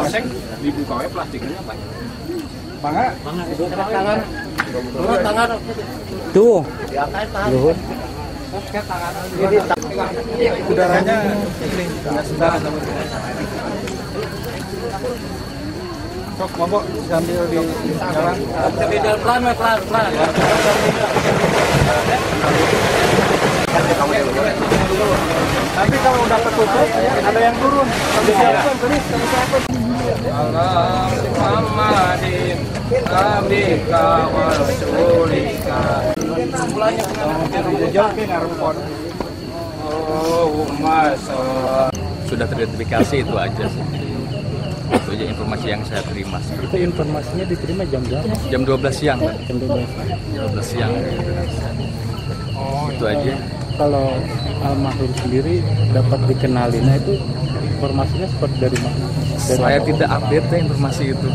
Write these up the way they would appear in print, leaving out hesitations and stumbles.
Polsek dibuka we plastiknya Pak. Bangga. Tangan. Tangan. Tuh. Diangkat tangan. Luhur. Udaranya sudah. Sok mabok sambil di jalan. Pelan. Nanti kalau udah ketutup ada yang turun. Kami siapkan tulis, kami siapkan. Allah Muhammadin abdika wa rasulika. Allahumma sudah teridentifikasi itu aja sih. Itu aja informasi yang saya terima. Itu informasinya diterima jam berapa? Jam 12 siang kan? Jam 12. 12 siang gitu. Itu aja. Kalau almarhum sendiri dapat dikenali, nah itu informasinya seperti dari mana? Saya tidak update informasi itu.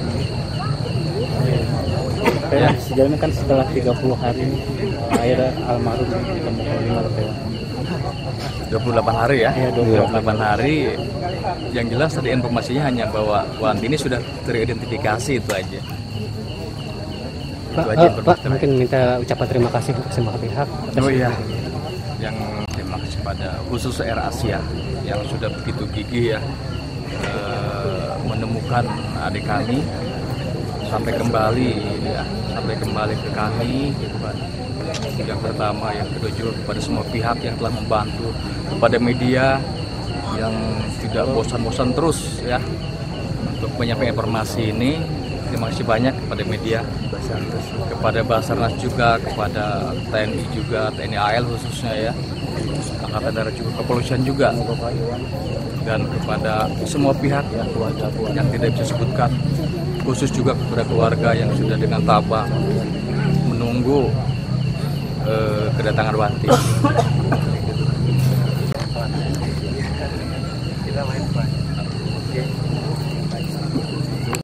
Ya. Sejauh ini kan setelah 30 hari akhirnya almarhum ditemukan di Malatewa. 28 hari ya? Iya, 28 hari. Yang jelas tadi informasinya hanya bahwa Wantini sudah teridentifikasi, itu aja. Pak, mungkin minta ucapan terima kasih untuk semua pihak. Oh iya. Yang terima kasih pada khusus Air Asia yang sudah begitu gigih ya menemukan adik kami sampai kembali ke kami gitu Pak. Yang pertama, yang kedua juga kepada semua pihak yang telah membantu, kepada media yang tidak bosan-bosan terus ya untuk menyampaikan informasi ini. Terima kasih banyak kepada media, kepada Basarnas juga, kepada TNI juga, TNI AL khususnya ya, Angkatan Darat juga, kepolisian juga, dan kepada semua pihak yang tidak bisa sebutkan, khusus juga kepada keluarga yang sudah dengan tabah menunggu kedatangan Wanti.